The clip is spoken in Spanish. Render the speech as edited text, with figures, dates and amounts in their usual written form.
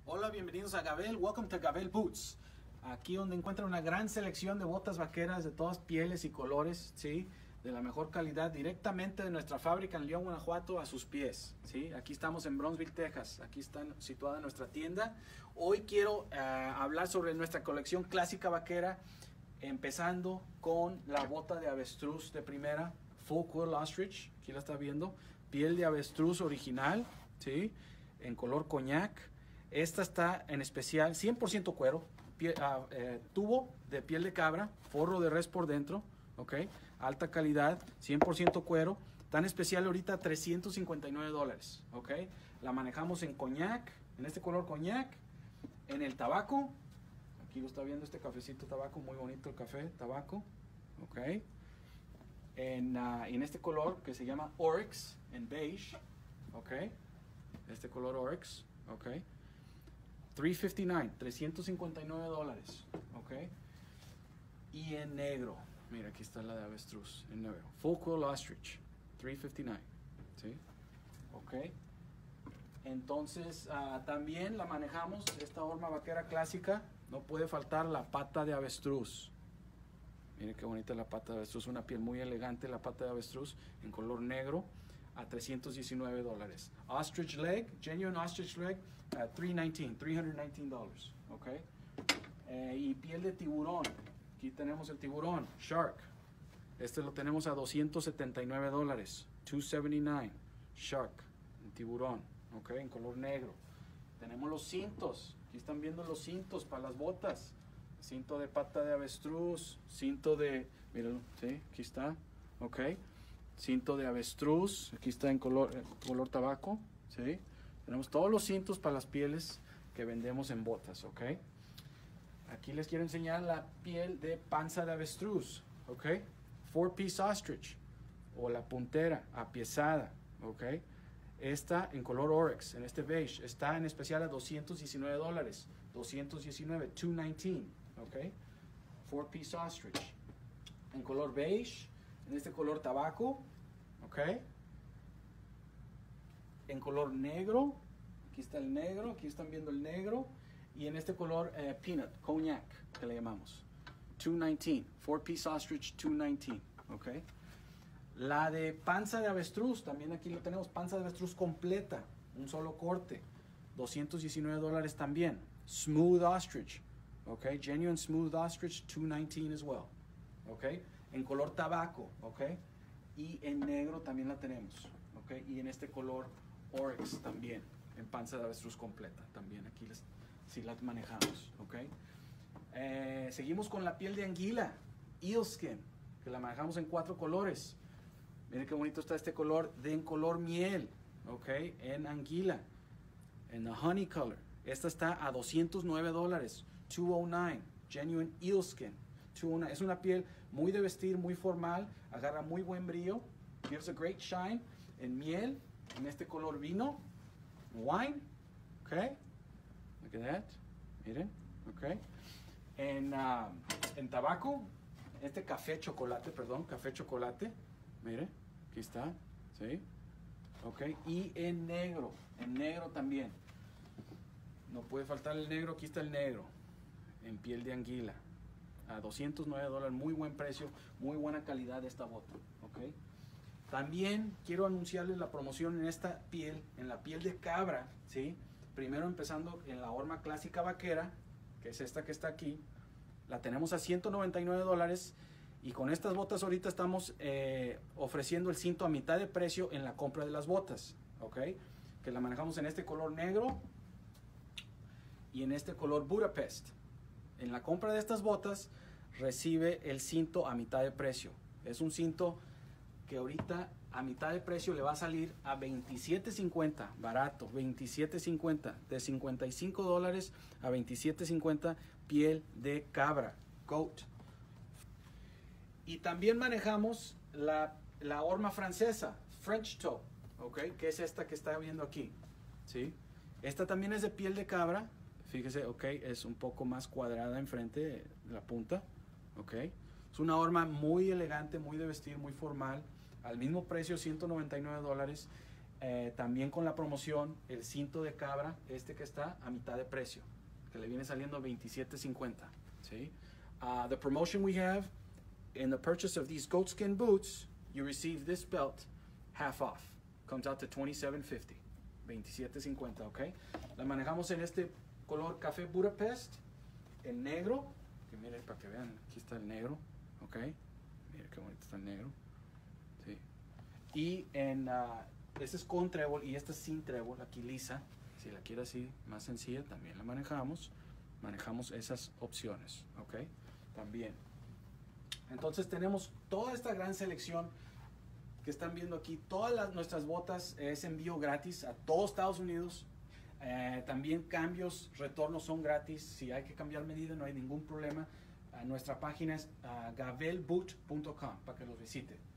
Hola, bienvenidos a Gavel. Welcome to Gavel Boots. Aquí donde encuentran una gran selección de botas vaqueras de todas pieles y colores, ¿sí? De la mejor calidad, directamente de nuestra fábrica en León, Guanajuato, a sus pies, ¿sí? Aquí estamos en Brownsville, Texas. Aquí está situada nuestra tienda. Hoy quiero hablar sobre nuestra colección clásica vaquera, empezando con la bota de avestruz de primera, Full Quill Ostrich. Aquí la está viendo. Piel de avestruz original, ¿sí? En color coñac. Esta está en especial 100% cuero, tubo de piel de cabra, forro de res por dentro, ¿ok? Alta calidad, 100% cuero. Tan especial ahorita $359, ¿ok? La manejamos en coñac, en este color coñac, en el tabaco. Aquí lo está viendo este cafecito tabaco, muy bonito el café tabaco, ¿ok? En este color que se llama Oryx, en beige, ¿ok? Este color Oryx, ¿ok? $359, ¿ok? Y en negro, mira, aquí está la de avestruz, en negro. Full Quill Ostrich, $359, ¿sí? ¿Ok? Entonces, también la manejamos, esta horma vaquera clásica, no puede faltar la pata de avestruz. Miren qué bonita la pata de avestruz, una piel muy elegante, la pata de avestruz, en color negro, a $319. Ostrich leg, genuine ostrich leg, $319, ¿ok? Y piel de tiburón, aquí tenemos el tiburón, shark. Este lo tenemos a $279, $279, shark, en tiburón, ¿ok? En color negro. Tenemos los cintos, aquí están viendo los cintos para las botas. Cinto de pata de avestruz, cinto de, míralo, ¿sí? Aquí está, ¿ok? Cinto de avestruz, aquí está en color tabaco, ¿sí? Tenemos todos los cintos para las pieles que vendemos en botas, ¿ok? Aquí les quiero enseñar la piel de panza de avestruz, ¿ok? Four-piece ostrich, o la puntera apiezada, ¿ok? Esta en color Oryx, en este beige, está en especial a $219, $219, ¿ok? Four-piece ostrich. En color beige, en este color tabaco, ¿ok? En color negro, aquí está el negro, aquí están viendo el negro, y en este color peanut, cognac, que le llamamos, $219, four-piece ostrich, $219, ¿ok? La de panza de avestruz, también aquí lo tenemos, panza de avestruz completa, un solo corte, $219 también. Smooth ostrich, ¿ok? Genuine smooth ostrich, $219 as well, ¿ok? En color tabaco, ¿ok? Y en negro también la tenemos, ¿ok? Y en este color Oryx también, en panza de avestruz completa, también aquí sí las manejamos, ¿ok? Seguimos con la piel de anguila, eel skin, que la manejamos en 4 colores. Miren qué bonito está este color, en color miel, ¿ok? En anguila, en the honey color. Esta está a $209, $209, genuine eel skin. Es una piel muy de vestir, muy formal, agarra muy buen brillo, gives a great shine, en miel, en este color vino, wine, ok, look at that, miren, ok, en tabaco, este café chocolate, miren, aquí está, ¿sí? Ok, y en negro también, no puede faltar el negro, aquí está el negro, en piel de anguila, a $209, muy buen precio, muy buena calidad de esta bota, ¿ok? También quiero anunciarles la promoción en esta piel, en la piel de cabra, ¿sí? Primero empezando en la horma clásica vaquera, que es esta que está aquí, la tenemos a $199 y con estas botas ahorita estamos ofreciendo el cinto a mitad de precio en la compra de las botas, ¿ok? Que la manejamos en este color negro y en este color Budapest. En la compra de estas botas recibe el cinto a mitad de precio. Es un cinto que ahorita a mitad de precio le va a salir a $27.50, barato, $27.50, de $55 a $27.50, piel de cabra, goat. Y también manejamos la horma francesa, French toe, ¿ok? Que es esta que está viendo aquí, ¿sí? Esta también es de piel de cabra. Fíjese, ok, es un poco más cuadrada enfrente, la punta, ok. Es una horma muy elegante, muy de vestir, muy formal, al mismo precio, $199. También con la promoción, el cinto de cabra, este que está a mitad de precio, que le viene saliendo $27.50. ¿Sí? The promotion we have, in the purchase of these goatskin boots, you receive this belt half off. Comes out to $27.50. $27.50, ¿ok? La manejamos en este color café Budapest, en negro, que miren para que vean, aquí está el negro, ¿ok? Miren qué bonito está el negro, ¿sí? Y en, este es con trébol y esta es sin trébol, aquí lisa, si la quiere así, más sencilla, también la manejamos esas opciones, ¿ok? También. Entonces tenemos toda esta gran selección que están viendo aquí. Todas nuestras botas es envío gratis a todos Estados Unidos. También cambios, retornos son gratis. Si hay que cambiar medida no hay ningún problema. Nuestra página es gavelboot.com para que los visite.